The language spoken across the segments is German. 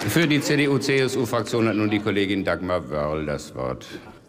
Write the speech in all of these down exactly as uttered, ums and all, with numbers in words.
Für die C D U C S U-Fraktion hat nun die Kollegin Dagmar Wörl das Wort.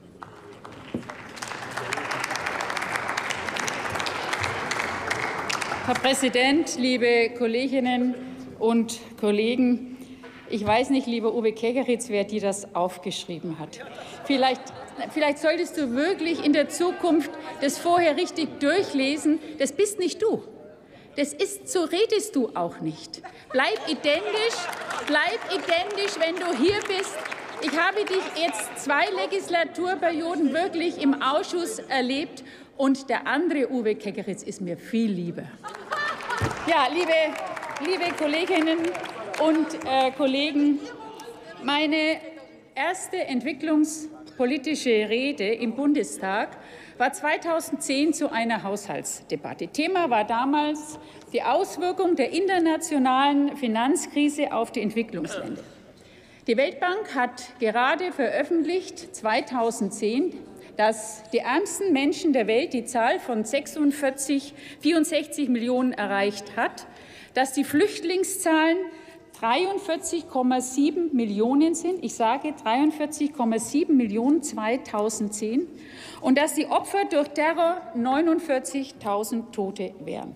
Herr Präsident, liebe Kolleginnen und Kollegen! Ich weiß nicht, lieber Uwe Kegeritz, wer dir das aufgeschrieben hat. Vielleicht, vielleicht solltest du wirklich in der Zukunft das vorher richtig durchlesen. Das bist nicht du. Das ist, so redest du auch nicht. Bleib identisch, bleib identisch, wenn du hier bist. Ich habe dich jetzt zwei Legislaturperioden wirklich im Ausschuss erlebt, und der andere Uwe Kegeritz ist mir viel lieber. Ja, liebe, liebe Kolleginnen und äh, Kollegen, meine erste entwicklungspolitische Rede im Bundestag war zweitausendzehn zu einer Haushaltsdebatte. Thema war damals die Auswirkung der internationalen Finanzkrise auf die Entwicklungsländer. Die Weltbank hat gerade veröffentlicht, zweitausendzehn, dass die ärmsten Menschen der Welt die Zahl von sechsundvierzig, vierundsechzig Millionen erreicht hat, dass die Flüchtlingszahlen dreiundvierzig Komma sieben Millionen sind, ich sage dreiundvierzig Komma sieben Millionen zweitausendzehn, und dass die Opfer durch Terror neunundvierzigtausend Tote wären.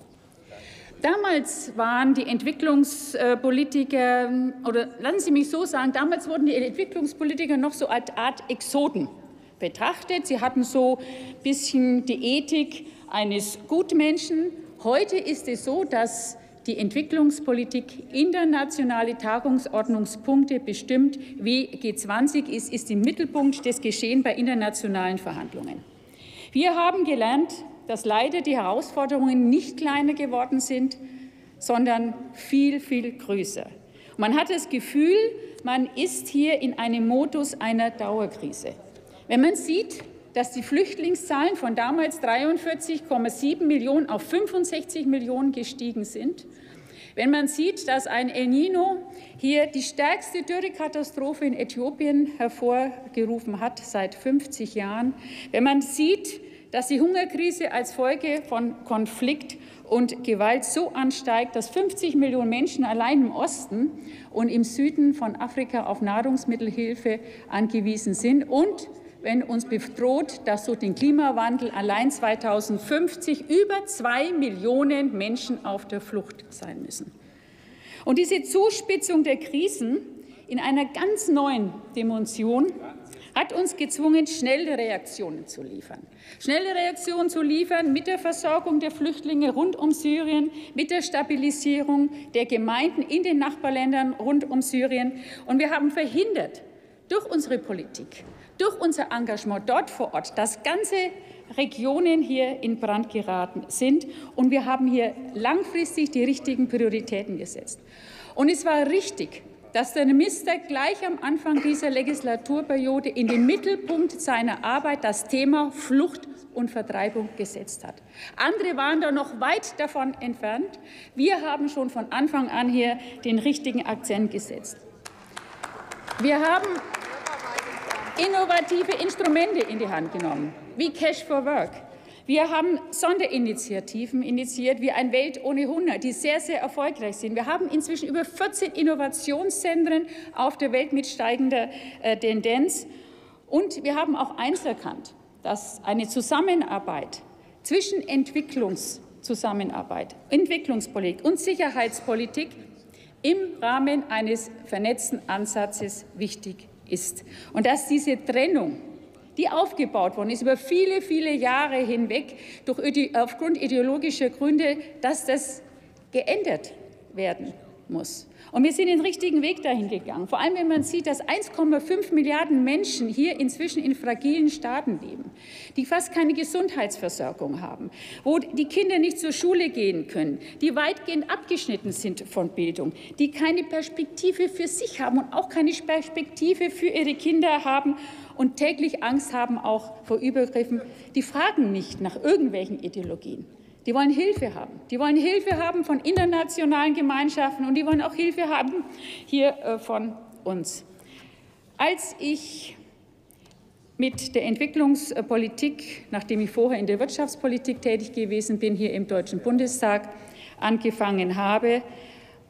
Damals waren die Entwicklungspolitiker, oder lassen Sie mich so sagen, damals wurden die Entwicklungspolitiker noch so als Art Exoten betrachtet. Sie hatten so ein bisschen die Ethik eines Gutmenschen. Heute ist es so, dass die Entwicklungspolitik internationale Tagungsordnungspunkte bestimmt, wie G zwanzig ist, ist im Mittelpunkt des Geschehens bei internationalen Verhandlungen. Wir haben gelernt, dass leider die Herausforderungen nicht kleiner geworden sind, sondern viel, viel größer. Man hat das Gefühl, man ist hier in einem Modus einer Dauerkrise. Wenn man sieht, dass die Flüchtlingszahlen von damals dreiundvierzig Komma sieben Millionen auf fünfundsechzig Millionen gestiegen sind, wenn man sieht, dass ein El Niño hier die stärkste Dürrekatastrophe in Äthiopien hervorgerufen hat seit fünfzig Jahren, wenn man sieht, dass die Hungerkrise als Folge von Konflikt und Gewalt so ansteigt, dass fünfzig Millionen Menschen allein im Osten und im Süden von Afrika auf Nahrungsmittelhilfe angewiesen sind, und wenn uns bedroht, dass durch den Klimawandel allein zweitausendfünfzig über zwei Millionen Menschen auf der Flucht sein müssen. Und diese Zuspitzung der Krisen in einer ganz neuen Dimension hat uns gezwungen, schnelle Reaktionen zu liefern. Schnelle Reaktionen zu liefern mit der Versorgung der Flüchtlinge rund um Syrien, mit der Stabilisierung der Gemeinden in den Nachbarländern rund um Syrien. Und wir haben verhindert, durch unsere Politik, durch unser Engagement dort vor Ort, dass ganze Regionen hier in Brand geraten sind. Und wir haben hier langfristig die richtigen Prioritäten gesetzt. Und es war richtig, dass der Minister gleich am Anfang dieser Legislaturperiode in den Mittelpunkt seiner Arbeit das Thema Flucht und Vertreibung gesetzt hat. Andere waren da noch weit davon entfernt. Wir haben schon von Anfang an hier den richtigen Akzent gesetzt. Wir haben innovative Instrumente in die Hand genommen, wie Cash for Work. Wir haben Sonderinitiativen initiiert, wie ein Welt ohne Hunger, die sehr, sehr erfolgreich sind. Wir haben inzwischen über vierzehn Innovationszentren auf der Welt mit steigender äh, Tendenz. Und wir haben auch eins erkannt, dass eine Zusammenarbeit zwischen Entwicklungszusammenarbeit, Entwicklungspolitik und Sicherheitspolitik im Rahmen eines vernetzten Ansatzes wichtig ist. Und dass diese Trennung, die aufgebaut worden ist über viele, viele Jahre hinweg, durch, aufgrund ideologischer Gründe, dass das geändert werden muss. Und wir sind den richtigen Weg dahin gegangen. Vor allem, wenn man sieht, dass eins Komma fünf Milliarden Menschen hier inzwischen in fragilen Staaten leben, die fast keine Gesundheitsversorgung haben, wo die Kinder nicht zur Schule gehen können, die weitgehend abgeschnitten sind von Bildung, die keine Perspektive für sich haben und auch keine Perspektive für ihre Kinder haben und täglich Angst haben auch vor Übergriffen. Die fragen nicht nach irgendwelchen Ideologien. Die wollen Hilfe haben. Die wollen Hilfe haben von internationalen Gemeinschaften, und die wollen auch Hilfe haben hier äh, von uns. Als ich mit der Entwicklungspolitik, nachdem ich vorher in der Wirtschaftspolitik tätig gewesen bin, hier im Deutschen Bundestag angefangen habe,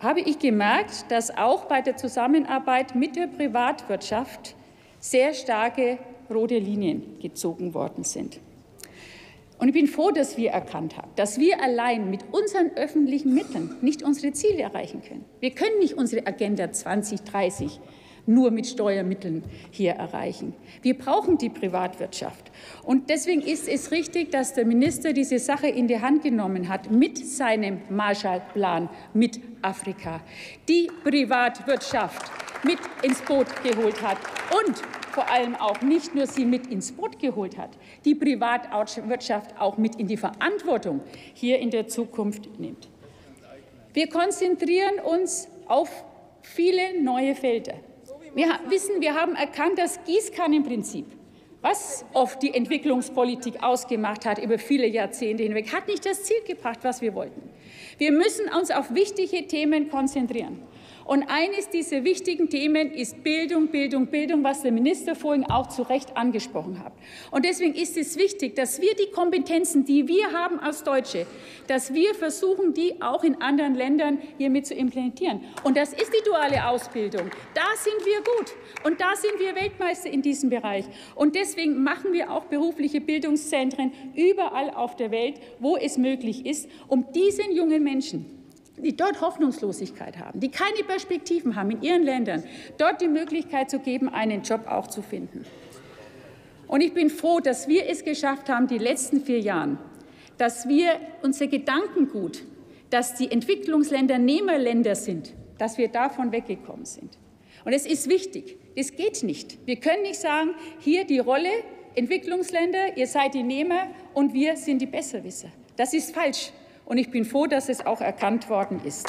habe ich gemerkt, dass auch bei der Zusammenarbeit mit der Privatwirtschaft sehr starke rote Linien gezogen worden sind. Und ich bin froh, dass wir erkannt haben, dass wir allein mit unseren öffentlichen Mitteln nicht unsere Ziele erreichen können. Wir können nicht unsere Agenda zwanzig dreißig nur mit Steuermitteln hier erreichen. Wir brauchen die Privatwirtschaft. Und deswegen ist es richtig, dass der Minister diese Sache in die Hand genommen hat mit seinem Marshallplan mit Afrika, die Privatwirtschaft mit ins Boot geholt hat und vor allem auch nicht nur sie mit ins Boot geholt hat, die Privatwirtschaft auch mit in die Verantwortung hier in der Zukunft nimmt. Wir konzentrieren uns auf viele neue Felder. Wir wissen, wir haben erkannt, das Gießkannenprinzip, was oft die Entwicklungspolitik ausgemacht hat über viele Jahrzehnte hinweg, hat nicht das Ziel gebracht, was wir wollten. Wir müssen uns auf wichtige Themen konzentrieren. Und eines dieser wichtigen Themen ist Bildung, Bildung, Bildung, was der Minister vorhin auch zu Recht angesprochen hat. Und deswegen ist es wichtig, dass wir die Kompetenzen, die wir haben als Deutsche, dass wir versuchen, die auch in anderen Ländern hiermit zu implementieren. Und das ist die duale Ausbildung. Da sind wir gut. Und da sind wir Weltmeister in diesem Bereich. Und deswegen machen wir auch berufliche Bildungszentren überall auf der Welt, wo es möglich ist, um diesen jungen Menschen, die dort Hoffnungslosigkeit haben, die keine Perspektiven haben in ihren Ländern, dort die Möglichkeit zu geben, einen Job auch zu finden. Und ich bin froh, dass wir es geschafft haben, die letzten vier Jahre, dass wir unser Gedankengut, dass die Entwicklungsländer Nehmerländer sind, dass wir davon weggekommen sind. Und es ist wichtig, es geht nicht. Wir können nicht sagen, hier die Rolle Entwicklungsländer, ihr seid die Nehmer und wir sind die Besserwisser. Das ist falsch. Und ich bin froh, dass es auch erkannt worden ist.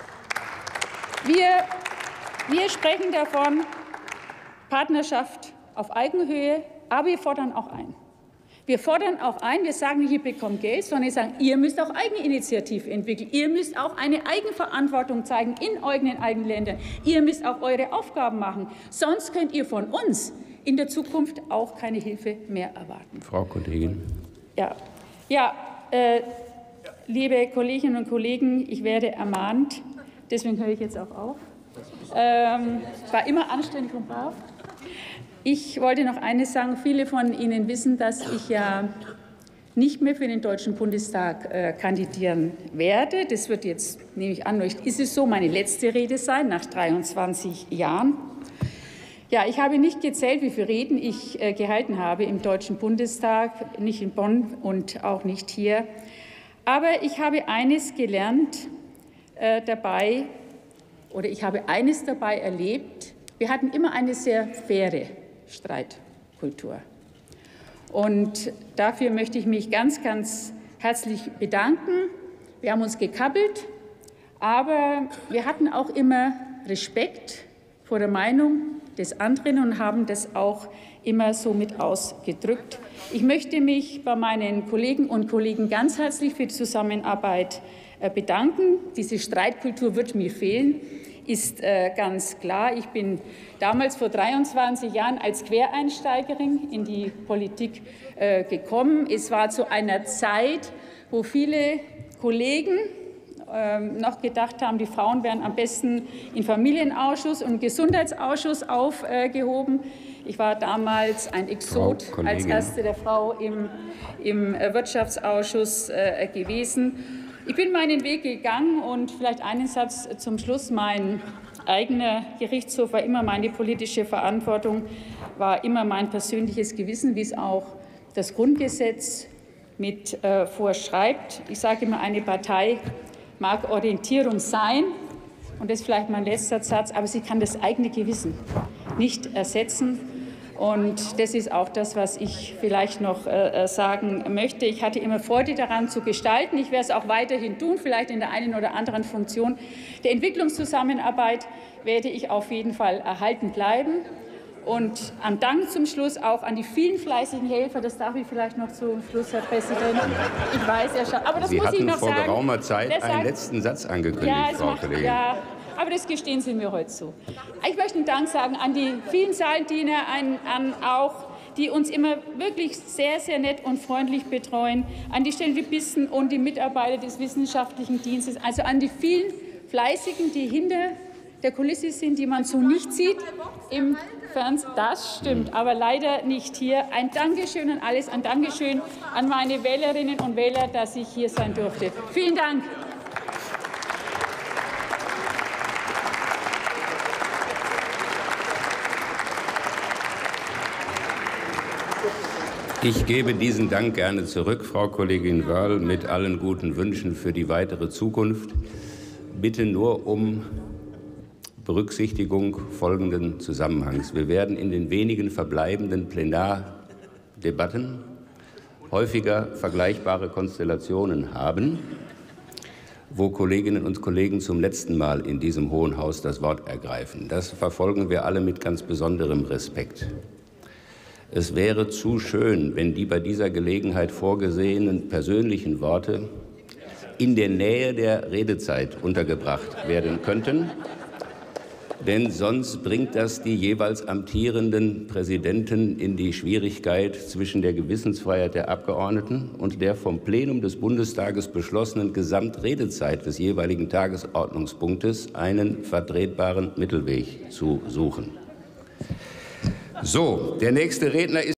Wir, wir sprechen davon, Partnerschaft auf Augenhöhe, aber wir fordern auch ein. Wir fordern auch ein, wir sagen nicht, ihr bekommt Geld, sondern wir sagen, ihr müsst auch Eigeninitiative entwickeln. Ihr müsst auch eine Eigenverantwortung zeigen in euren eigenen Ländern. Ihr müsst auch eure Aufgaben machen. Sonst könnt ihr von uns in der Zukunft auch keine Hilfe mehr erwarten. Frau Kollegin. Ja, ja äh, liebe Kolleginnen und Kollegen, ich werde ermahnt, deswegen höre ich jetzt auch auf. Ähm, ich war immer anständig und brav. Ich wollte noch eines sagen. Viele von Ihnen wissen, dass ich ja nicht mehr für den Deutschen Bundestag äh, kandidieren werde. Das wird jetzt, nehme ich an, ist es so, meine letzte Rede sein, nach dreiundzwanzig Jahren. Ja, ich habe nicht gezählt, wie viele Reden ich äh, gehalten habe im Deutschen Bundestag, nicht in Bonn und auch nicht hier. Aber ich habe eines gelernt äh, dabei, oder ich habe eines dabei erlebt. Wir hatten immer eine sehr faire Streitkultur. Und dafür möchte ich mich ganz, ganz herzlich bedanken. Wir haben uns gekappelt, aber wir hatten auch immer Respekt vor der Meinung des anderen und haben das auch immer so mit ausgedrückt. Ich möchte mich bei meinen Kollegen und Kollegen ganz herzlich für die Zusammenarbeit bedanken. Diese Streitkultur wird mir fehlen, ist ganz klar. Ich bin damals vor dreiundzwanzig Jahren als Quereinsteigerin in die Politik gekommen. Es war zu einer Zeit, wo viele Kollegen noch gedacht haben, die Frauen wären am besten im Familienausschuss und im Gesundheitsausschuss aufgehoben. Ich war damals ein Exot als erste der Frau im, im Wirtschaftsausschuss äh, gewesen. Ich bin meinen Weg gegangen und vielleicht einen Satz zum Schluss. Mein eigener Gerichtshof war immer meine politische Verantwortung, war immer mein persönliches Gewissen, wie es auch das Grundgesetz mit äh, vorschreibt. Ich sage immer, eine Partei mag Orientierung sein, und das ist vielleicht mein letzter Satz, aber sie kann das eigene Gewissen nicht ersetzen. Und das ist auch das, was ich vielleicht noch äh, sagen möchte. Ich hatte immer Freude daran zu gestalten. Ich werde es auch weiterhin tun, vielleicht in der einen oder anderen Funktion. Der Entwicklungszusammenarbeit werde ich auf jeden Fall erhalten bleiben. Und am Dank zum Schluss auch an die vielen fleißigen Helfer. Das darf ich vielleicht noch zum Schluss, Herr Präsident. Ich weiß ja schon, aber das Sie muss ich noch vor sagen. vor geraumer Zeit das einen sagt, letzten Satz angekündigt, ja, Frau macht, Kollegin. Ja, aber das gestehen Sie mir heute zu. Ich möchte einen Dank sagen an die vielen Saaldiener, an, an auch, die uns immer wirklich sehr, sehr nett und freundlich betreuen, an die Stellvertretenden und die Mitarbeiter des Wissenschaftlichen Dienstes, also an die vielen Fleißigen, die hinter der Kulisse sind, die man so nicht sieht im Fernsehen. Das stimmt, aber leider nicht hier. Ein Dankeschön an alles, ein Dankeschön an meine Wählerinnen und Wähler, dass ich hier sein durfte. Vielen Dank. Ich gebe diesen Dank gerne zurück, Frau Kollegin Wörl, mit allen guten Wünschen für die weitere Zukunft. Bitte nur um Berücksichtigung folgenden Zusammenhangs. Wir werden in den wenigen verbleibenden Plenardebatten häufiger vergleichbare Konstellationen haben, wo Kolleginnen und Kollegen zum letzten Mal in diesem Hohen Haus das Wort ergreifen. Das verfolgen wir alle mit ganz besonderem Respekt. Es wäre zu schön, wenn die bei dieser Gelegenheit vorgesehenen persönlichen Worte in der Nähe der Redezeit untergebracht werden könnten. Denn sonst bringt das die jeweils amtierenden Präsidenten in die Schwierigkeit, zwischen der Gewissensfreiheit der Abgeordneten und der vom Plenum des Bundestages beschlossenen Gesamtredezeit des jeweiligen Tagesordnungspunktes einen vertretbaren Mittelweg zu suchen. So, der nächste Redner ist